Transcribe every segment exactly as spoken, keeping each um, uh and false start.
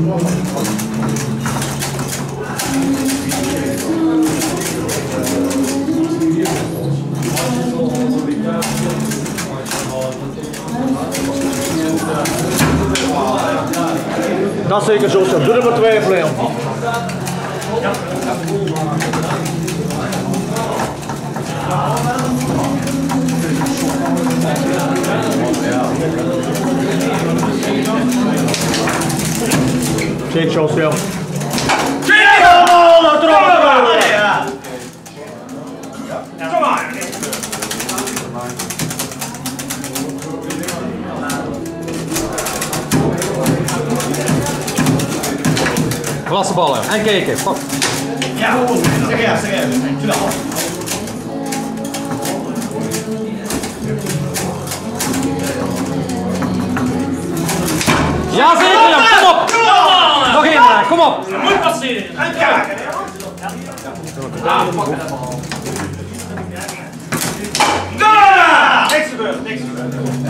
Dat is zeker zo, zo. Doe er maar twijfelen, Leon. Zeker zo, Leon. Oh, dat erop! Kom maar! Klasse ballen en kijken. Pak. Ja, zeg ja, zeg ja. Doe dat. Ja, zeker, Jan. Kom op! Nog één, kom op! Dat moet passeren. En kraken. Ja, pak het bal. Niks gebeurd, niks gebeurd.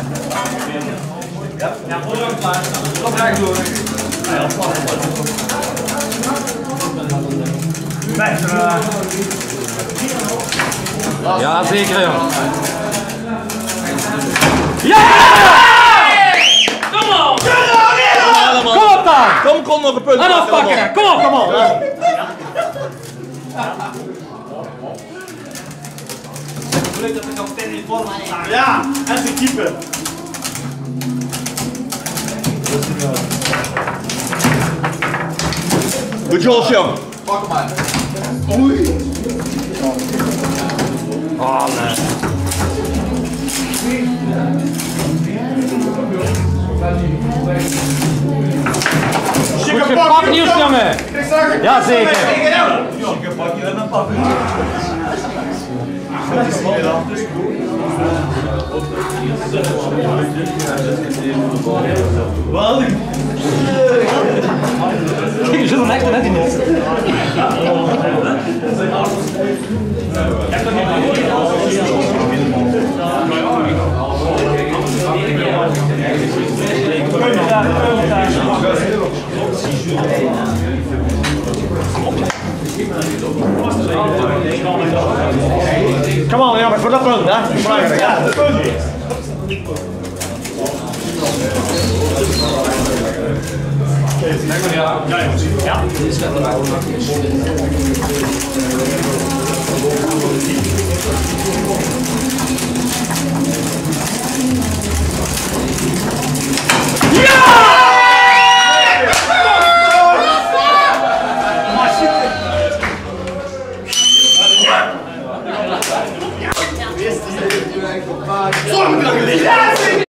Ja, ja, voor lang klaar. Kom graag door. Ja, Ja, zeker, Jan. Ja! Kom op! Kom op dan! Kom, kom nog een punt. En afpakken! Kom op! Kom op! Gelukkig dat ik nog ten in vorm aan. Ja, en de keeper. Goed Jos, jong. Pak hem maar. Oei. Oh, nee. Goed gepakt, Niels, jongen! Ja, zeker! Chique pakje en een pak. Wat? Je zult hem echt net in het. Kom on, ja, maar voor dat punt, hè? Belangrijk. Ja, dat punt. Ja, ja. Zorg dat je